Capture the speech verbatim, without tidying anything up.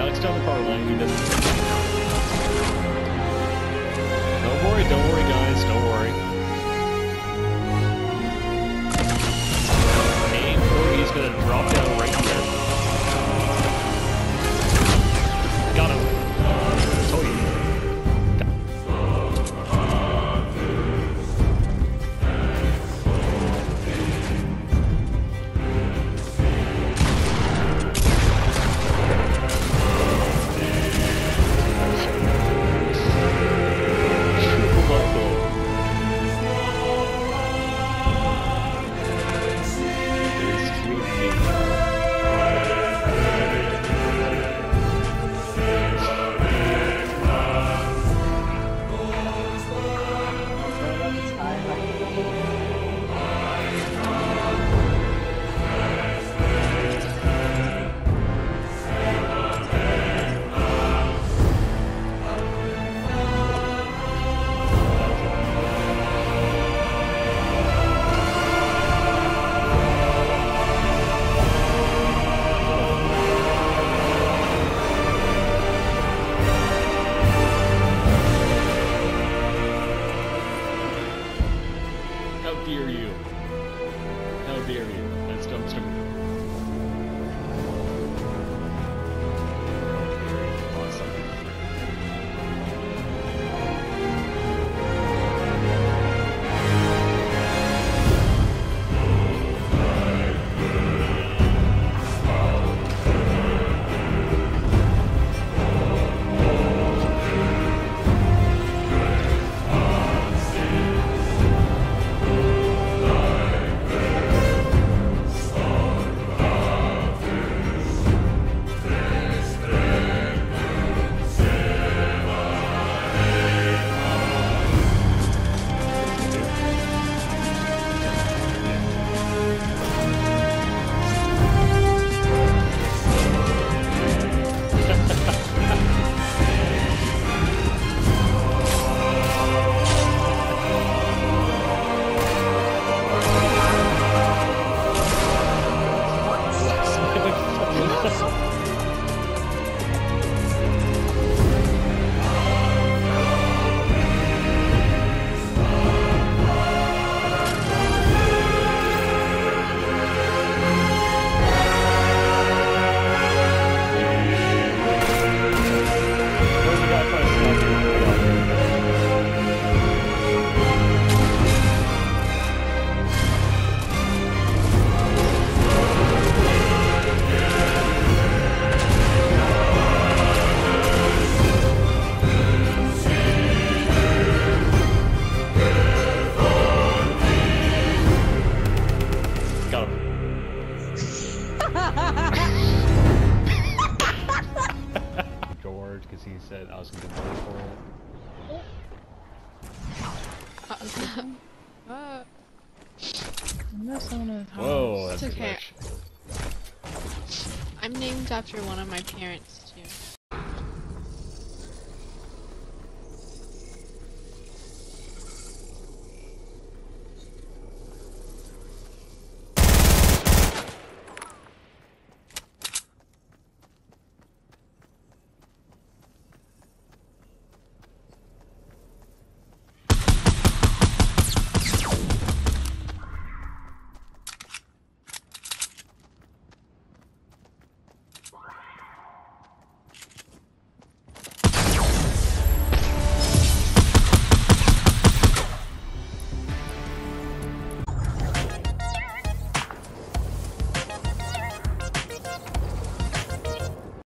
next time the power line, he doesn't. Don't worry, don't worry, guys, don't worry. Aim for he's gonna drop down right here. Got him. I told you. How dare you? How dare you? That's dumpster. Awesome. George, because he said I was going to vote for it. Uh, that's on a Whoa, that's it's okay. a glitch. I'm named after one of my parents.